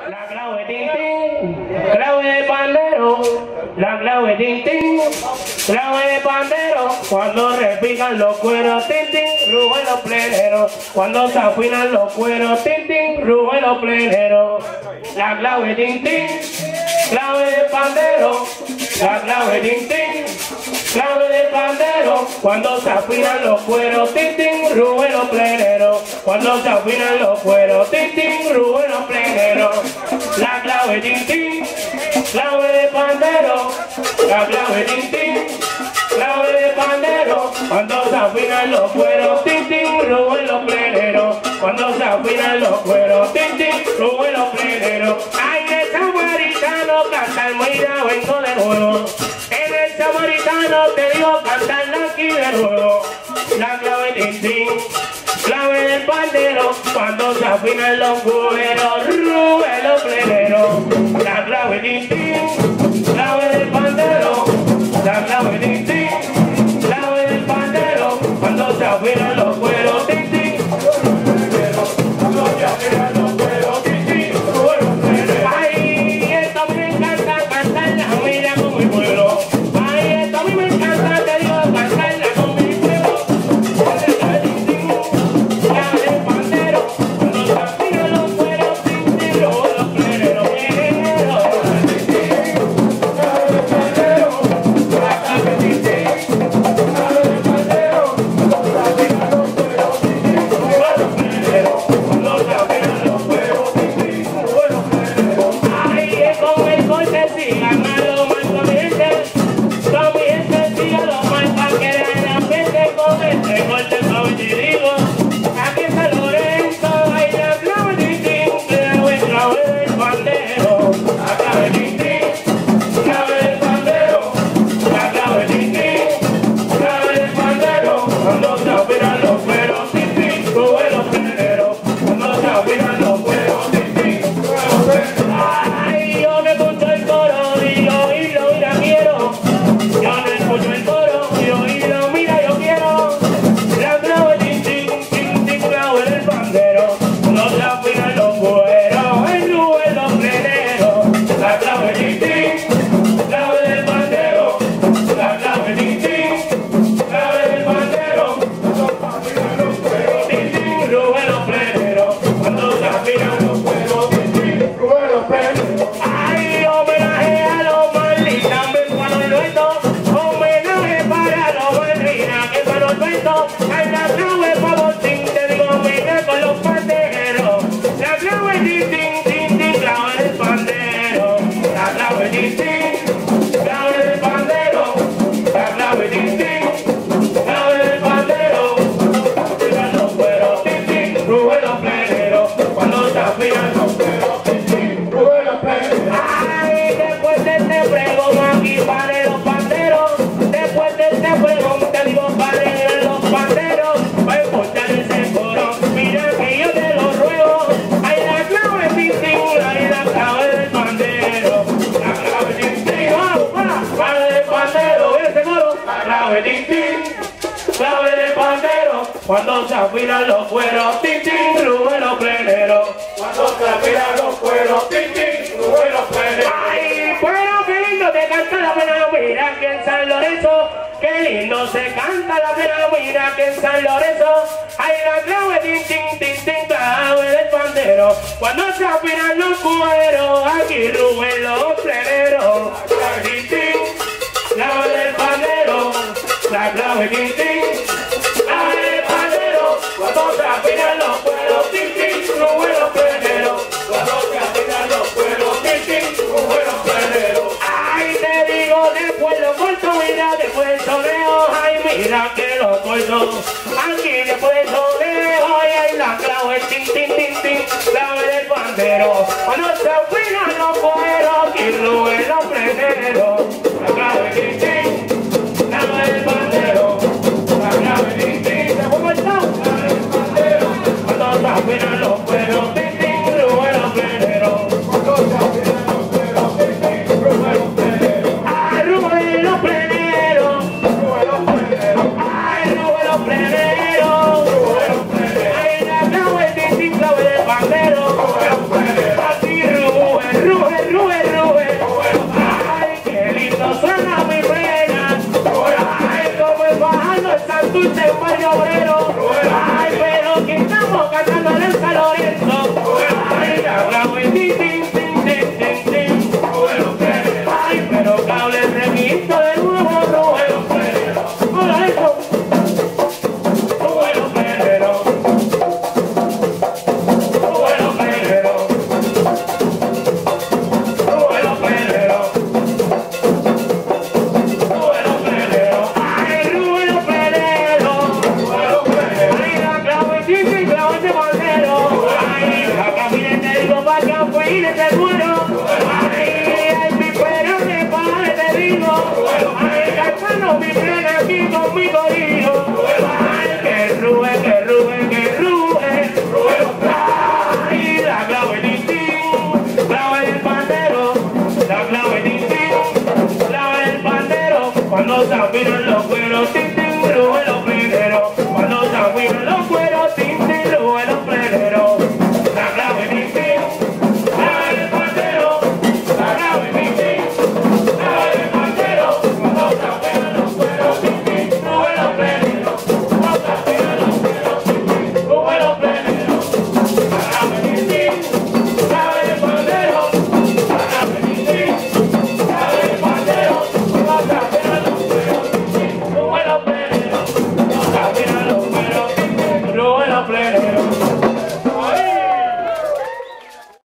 La clave tintín, clave de pandero, la clave tintín, clave de pandero. Cuando repican los cueros tintín, rugen los pleneros. Cuando se afinan los cueros tintín, rugen los pleneros. La clave tintín, clave de pandero, la clave tintín, clave de pandero. Cuando se afinan los cueros tintín, rugen los pleneros. Cuando se afinan los cueros tintín, rugen los pleneros. La clave tintín, clave de pandero, la clave tintín, clave de pandero. Cuando se afinan los cueros tintín, rugen los pleneros. Cuando se afinan los cueros tintín, rugen los pleneros. Ay, el samaritano canta, mira, vengo de nuevo. En el samaritano te digo cantarla aquí de nuevo. La clave tintín, clave del pandero. Cuando se afinan los cueros, rugen los pleneros. La clave tintín, clave del pandero, la clave tintín, clave del pandero. Cuando se afinan los cueros tintín, cuando se afinan los cueros tintín, rugen los pleneros. Ay, esto a mí me encanta cantarla, mira con mi pueblo. Ay, esto a mí me encanta, te digo cantarla con mi pueblo. La clave tintín, clave del pandero. Cuando se afinan los cueros tintín, rugen los pleneros. Clave de pandero, cuando se afinan los cueros, tintín, rugen los pleneros. Cuando se afinan los cueros, tintín, rugen los pleneros. Ay, pero qué lindo te canta la plena, mira que en San Lorenzo. Qué lindo se canta la plena, mira que en San Lorenzo. Ay, la clave, tintín, tintín, clave del pandero. Cuando se afinan los cueros, aquí rugen los pleneros. La clave, tintín, clave del pandero. La clave tintín, clave de pandero. Cuando se afinan los cueros, tintín, rugen los pleneros. Cuando se afinan los cueros, tintín, rugen los pleneros. Ay, te digo, después lo corto, mira, después el soleo. Ay, mira que lo corto. Aquí después el soleo. Ay, ay, la clave tintín, tintín, clave del pandero. Cuando se afinan los cueros, aquí rugen los pleneros. La clave tintín, clave del pandero, la clave tintín, ¿se fue el clave del pandero? Cuando se afinan los cueros, tintín, rugen los pleneros. Cuando se afinan los cueros, tintín, rugen los pleneros. ¡Ay, rugen los pleneros! ¡Rugen los pleneros! ¡Ay, rugen los pleneros! ¡Rugen los pleneros! ¡Ay, la clave tintín, clave del pandero! ¡Rugen los pleneros! ¡Así rugen! los fines de cuero. Ay, mi perro de padre te digo. Ay, cantando mi tren aquí con mi corillo. Ay, que rue, que rue, que rue. Ay, la clave distinto, clave del pandero, la clave distinto, clave del pandero. Cuando se afinan los cueros, tin, tin, rue los pleneros. Cuando se afinan los cueros, tin, tin.